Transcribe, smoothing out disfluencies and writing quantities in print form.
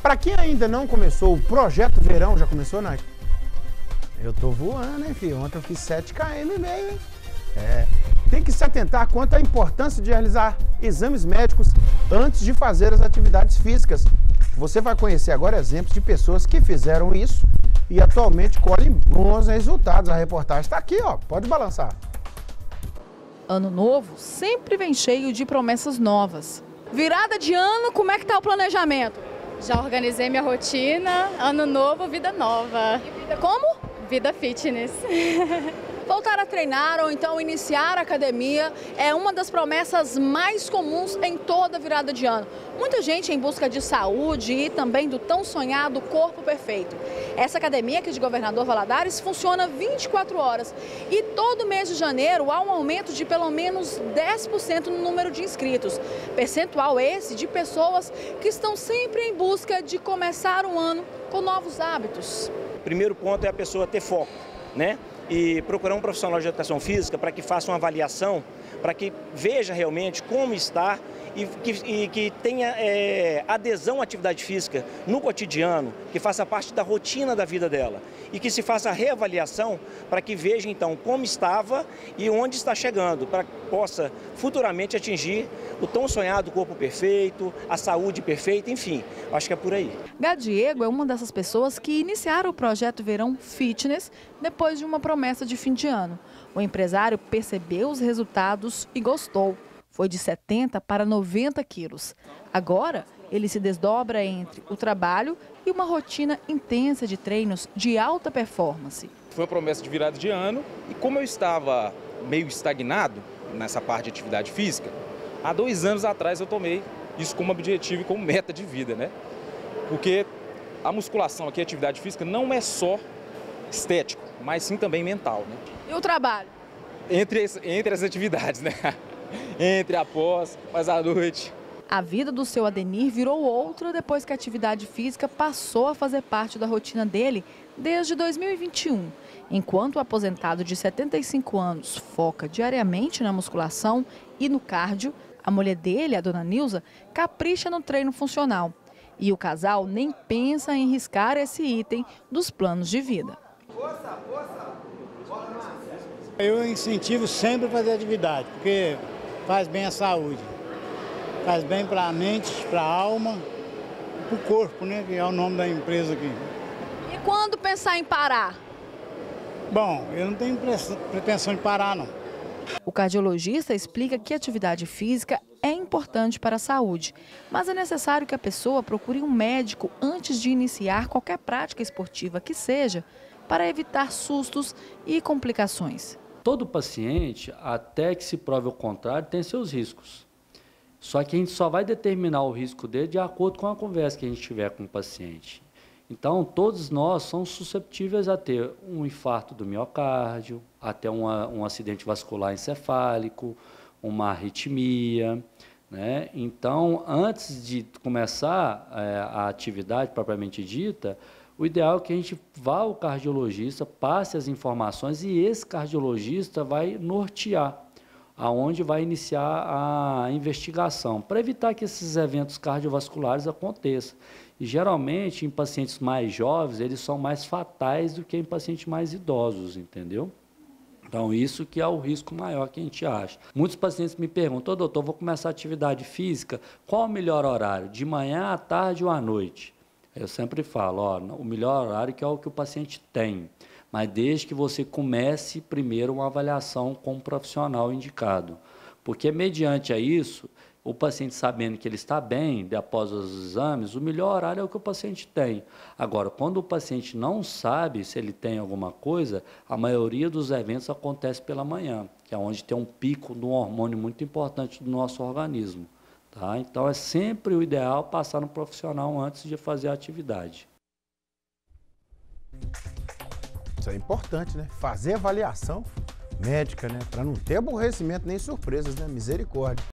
Para quem ainda não começou, o Projeto Verão já começou, Nath? Eu tô voando, hein, filho? Ontem eu fiz 7 km e meio, hein? Tem que se atentar quanto à importância de realizar exames médicos antes de fazer as atividades físicas. Você vai conhecer agora exemplos de pessoas que fizeram isso e atualmente colhem bons resultados. A reportagem está aqui, ó, pode balançar. Ano novo sempre vem cheio de promessas novas. Virada de ano, como é que tá o planejamento? Já organizei minha rotina, ano novo, vida nova. E vida como? Vida fitness. Voltar a treinar ou então iniciar a academia é uma das promessas mais comuns em toda virada de ano. Muita gente em busca de saúde e também do tão sonhado corpo perfeito. Essa academia aqui de Governador Valadares funciona 24 horas e todo mês de janeiro há um aumento de pelo menos 10% no número de inscritos. Percentual esse de pessoas que estão sempre em busca de começar o ano com novos hábitos. O primeiro ponto é a pessoa ter foco, né? E procurar um profissional de educação física para que faça uma avaliação, para que veja realmente como está e que tenha adesão à atividade física no cotidiano, que faça parte da rotina da vida dela e que se faça a reavaliação para que veja então como estava e onde está chegando, para que possa futuramente atingir o tão sonhado corpo perfeito, a saúde perfeita, enfim, acho que é por aí. Gadiego é uma dessas pessoas que iniciaram o projeto Verão Fitness depois de uma promessa de fim de ano. O empresário percebeu os resultados e gostou. Foi de 70 para 90 quilos. Agora, ele se desdobra entre o trabalho e uma rotina intensa de treinos de alta performance. Foi uma promessa de virada de ano e como eu estava meio estagnado nessa parte de atividade física, há 2 anos atrás eu tomei isso como objetivo e como meta de vida, né? Porque a musculação aqui, a atividade física, não é só estético, mas sim também mental, né? E o trabalho? Entre as atividades, né? Entre, após, mas à noite. A vida do seu Adenir virou outra depois que a atividade física passou a fazer parte da rotina dele desde 2021. Enquanto o aposentado de 75 anos foca diariamente na musculação e no cardio, a mulher dele, a dona Nilza, capricha no treino funcional. E o casal nem pensa em riscar esse item dos planos de vida. Eu incentivo sempre a fazer atividade, porque faz bem à saúde. Faz bem para a mente, para a alma, para o corpo, né? Que é o nome da empresa aqui. E quando pensar em parar? Bom, eu não tenho pretensão de parar, não. O cardiologista explica que a atividade física é importante para a saúde, mas é necessário que a pessoa procure um médico antes de iniciar qualquer prática esportiva que seja, para evitar sustos e complicações. Todo paciente, até que se prove o contrário, tem seus riscos. Só que a gente só vai determinar o risco dele de acordo com a conversa que a gente tiver com o paciente. Então, todos nós somos susceptíveis a ter um infarto do miocárdio, até um acidente vascular encefálico, uma arritmia, né? Então, antes de começar a atividade propriamente dita, o ideal é que a gente vá ao cardiologista, passe as informações e esse cardiologista vai nortear aonde vai iniciar a investigação, para evitar que esses eventos cardiovasculares aconteçam. E, geralmente, em pacientes mais jovens, eles são mais fatais do que em pacientes mais idosos, entendeu? Então, isso que é o risco maior que a gente acha. Muitos pacientes me perguntam: doutor, vou começar a atividade física, qual o melhor horário? De manhã, à tarde ou à noite? Eu sempre falo, ó, o melhor horário que é o que o paciente tem, mas desde que você comece primeiro uma avaliação com um profissional indicado. Porque, mediante a isso, o paciente sabendo que ele está bem, após os exames, o melhor horário é o que o paciente tem. Agora, quando o paciente não sabe se ele tem alguma coisa, a maioria dos eventos acontece pela manhã, que é onde tem um pico de um hormônio muito importante do nosso organismo. Tá? Então, é sempre o ideal passar no profissional antes de fazer a atividade. Isso é importante, né? Fazer avaliação médica, né? Para não ter aborrecimento nem surpresas, né? Misericórdia.